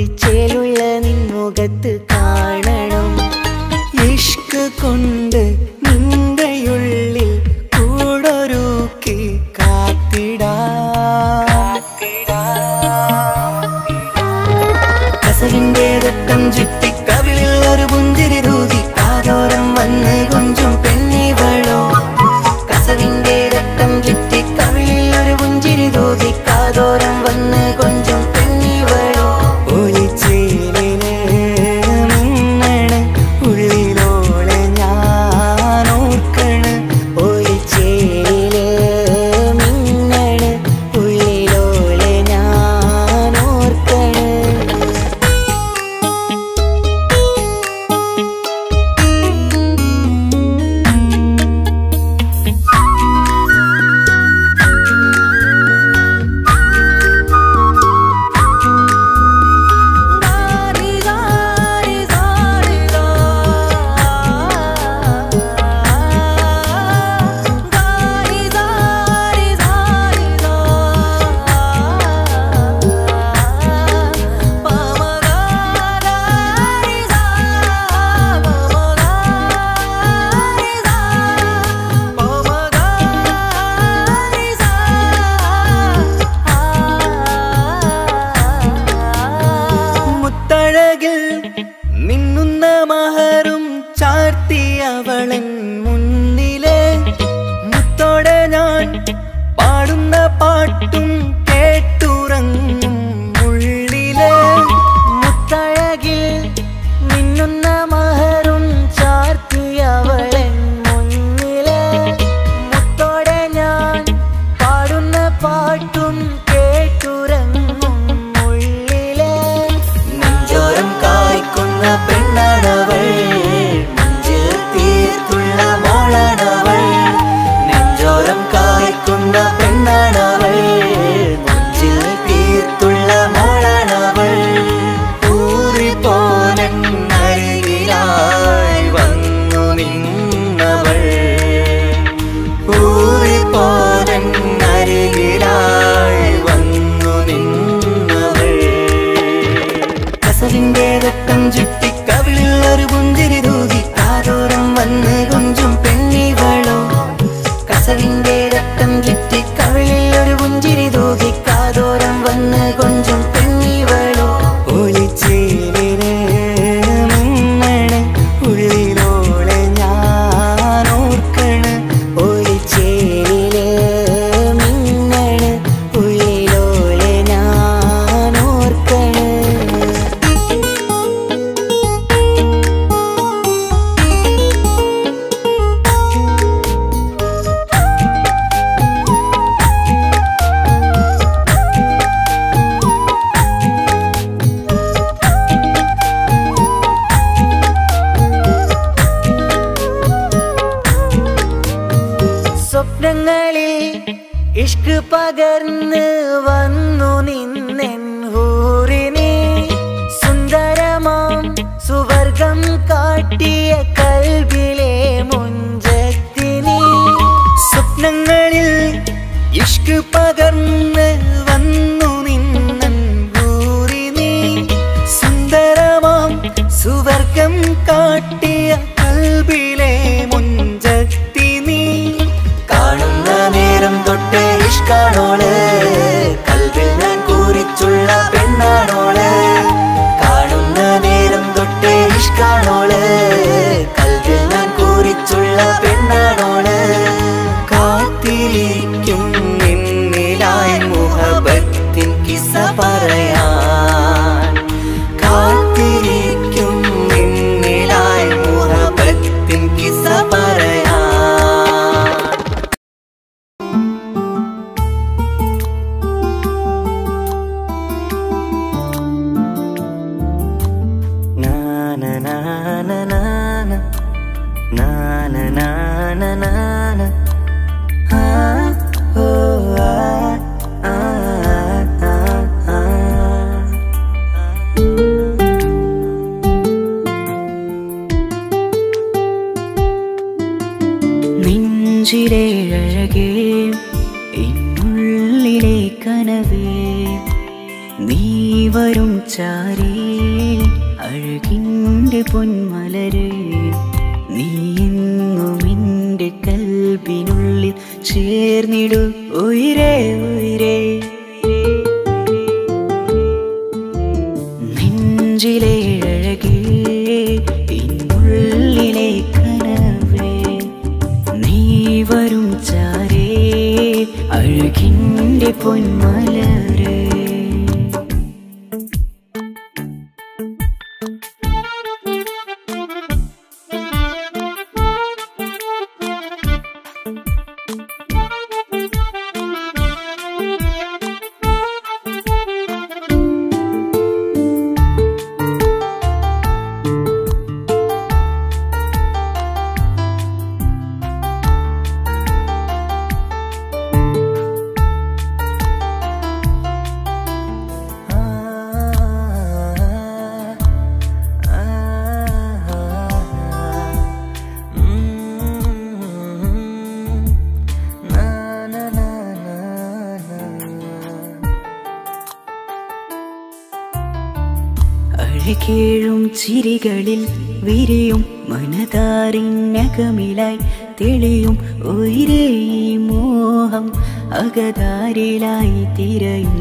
ഒളിച്ചേലുള്ള നിൻമുഖത്ത് കാണണം. ഇഷ്ക് കൊണ്ട് നിന്റെയുള്ളിൽ കൂടൊരുക്കി കസവിന്റെ രക്തം ചുറ്റി കവിളിൽ ഒരു പുഞ്ചിരി തൂകി കാതോരം വന്ന് കൊഞ്ചും പെണ്ണിവളോ. കസവിന്റെ രക്തം ചുറ്റി കവിളിൽ ഒരു പുഞ്ചിരി തൂകി കാതോരം വന്ന് കൊഞ്ചും പെണ്ണിവളോ. ഒളിച്ചേലിന് മിന്നണ് ഉള്ളിലോളെ ഞാൻ ഓർക്കണ്. ഒളിച്ചേലില് മിന്നണ് ഉള്ളിലോളെ ഞാൻ ഓർക്കണ്. മിന്നുന്ന മഹറും ചാർത്തിയവളൻ മുന്നിലെ മുത്തോടെ ഞാൻ പാടുന്ന പാട്ടും കേട്ടുറങ്ങും ഉള്ളിലെ. മുത്തഴകിൽ മിന്നുന്ന മഹറും ചാർത്തിയവളൻ മുന്നിലെ മുത്തോടെ ഞാൻ പാടുന്ന പാട്ടും കേട്ടുറങ്ങും ഉള്ളിലെ. നെഞ്ചോരം കായ്ക്കുന്ന പെണ്ണാണവൾ, നെഞ്ചിൽ തീർത്തുള്ള മോളാണവൾ. നെഞ്ചോരം കായ്ക്കുന്ന പെണ്ണാണവൾ, നെഞ്ചിൽ തീർത്തുള്ള മോളാണവൾ. ഊറിപ്പോലെ അരികിലായി വന്നു നിന്നവൾ, ഊറിപ്പോലെ അരികിലായി വന്നു നിന്നവൾ. കസവിന്റെ രക്തം ചുറ്റി കവിളിൽ ഒരു പുഞ്ചിരി തൂകി കാതോരം വന്ന് കൊഞ്ചും പെണ്ണിവളോ. കസവിന്റെ രക്തം ചുറ്റി കവിളിൽ ഒരു പുഞ്ചിരി തൂകി കാതോരം വന്ന് കൊഞ്ചും പെണ്ണിവളോ. ഒളിച്ചേലിന് മിന്നണ് ഉള്ളിലോളെ ഞാൻ ഓർക്കണ്. ഒളിച്ചേലില് മിന്നണ് ഉള്ളിലോളെ ഞാൻ ഓർക്കണ്. സ്വപ്നങ്ങളിൽ ഇഷ്ക് പകർന്ന് വന്നു നിന്നെൻ ഹൂറിനെ. സുന്ദരമാം സുവർഗം കാട്ടിയ കൽബിലെ മുഞ്ചത്തിനെ. സ്വപ്നങ്ങളിൽ ഇഷ്ക് പകർന്ന് വന്നു നിന്നെൻ ഹൂറിനെ. സുന്ദരമാം സുവർഗം കാട്ടിയ കൽബിലെ മുഞ്ചത്തിനെ. കാണുന്ന നേരം തൊട്ട് ഇഷ്കാണോള്, കൽബിൽ ഞാൻ കൂറിച്ചുള്ള പെണ്ണാണോള്. കാണുന്ന നേരം തൊട്ട് ഇഷ്കാണോള്, കൽബിൽ ഞാൻ കൂറിച്ചുള്ള പെണ്ണാണോള്. കാത്തിരിക്കും നിന്നിലായി മുഹബത്തിൻ കിസ്സ പറയാൻ. കാത്തിരിക്കും നിന്നിലായി മുഹബത്തിൻ കിസ്സ പറയാൻ. നെഞ്ചിലെ അഴകേ, എന്നുള്ളിലെ കനവേ, നീ വരും ചാരേ അഴകിൻ്റെ പൊന്മലര് നീ എന്നും എൻ്റെ കൽബിനുള്ളിൽ ചേർന്നിടു ഉയിരേ ഉയിരേ നെഞ്ചിലെ അഴകേ ഇന്നുള്ളിലെ കനവേ നീ വരും ചാരേ അഴകിൻ്റെ പൊന്മലര് അഴകേഴും ചിരികളിൽ വിരിയും മനതാരിനകമിലായി തെളിയും ഉയിരേ മോഹം അകതാരിലായി തിരയും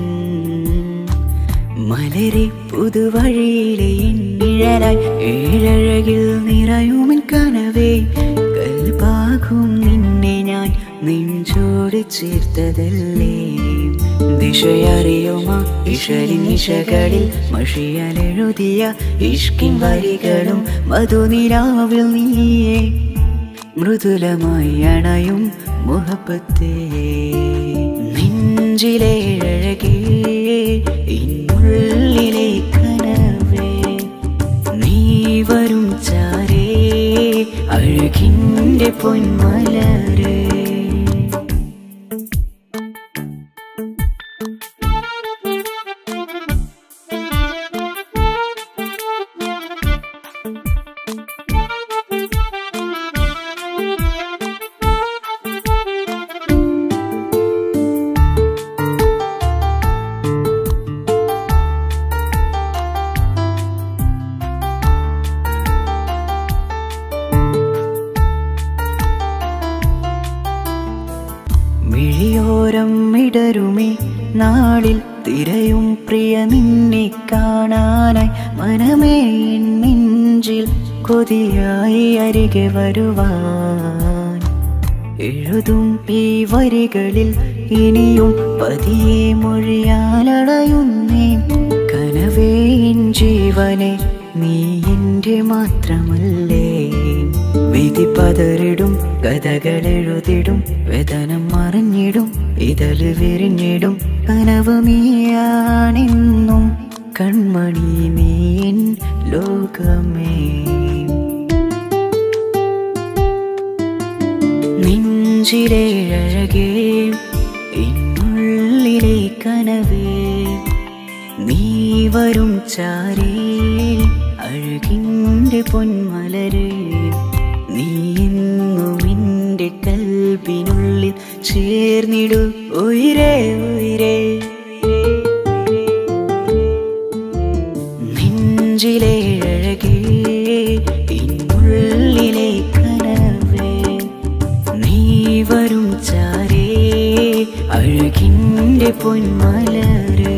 മലരെ പുതുവഴിയിലെ നിഴലായി ഏഴഴകിൽ നിറയുമെൻ കനവേ കൽബാകും നിന്നെ ഞാൻ നെഞ്ചോട് ചേർത്തതല്ലേ ദിശയറിയുമ ഇഷലിൻ നിശകളിൽ മഷിയാലെഴുതിയ ഇഷ്കിൻ വരികളും മധുനിലാവിൽ നീയേ മൃദുലമായി അണയും മുഹബത്തേ നെഞ്ചിലെ അഴകേ ഇന്നുള്ളിലെ കനവേ നീ വരും ചാരേ അഴകിൻ്റെ പൊന്മലര് മിഴിയോരം ഇടരുമേ നാളിൽ തിരയും പ്രിയ നിന്നെ കാണാനായി മനമേ നെഞ്ചിൽ കൊതിയായി അരികെ വരുവാൻ എഴുതും ഈ വരികളിൽ ഇനിയും പതിയെ മൊഴിയാലടയുന്നേ കനവേ എൻ ജീവനെ നീ എൻ്റെ മാത്രമല്ലേ വിധി പതറിടും കഥകളെഴുതിടും വേദനം മറിഞ്ഞിടും ഇതള് വിരിഞ്ഞിടും കനവ് നീയാണെന്നും കൺമണി നീ എൻ ലോകമേ നെഞ്ചിലെ അഴകേ ഇന്നുള്ളിലെ കനവേ നീ വരും ചാരേ അഴകിൻ്റെ പൊന്മലര് നീ എന്നും എൻ്റെ കൽബിനുള്ളിൽ ചേർന്നിടു ഉയിരേ ഉയിരേ നെഞ്ചിലെ അഴകേ ഇന്നുള്ളിലെ കനവേ നീ വരും ചാരേ അഴകിൻ്റെ പൊന്മലര്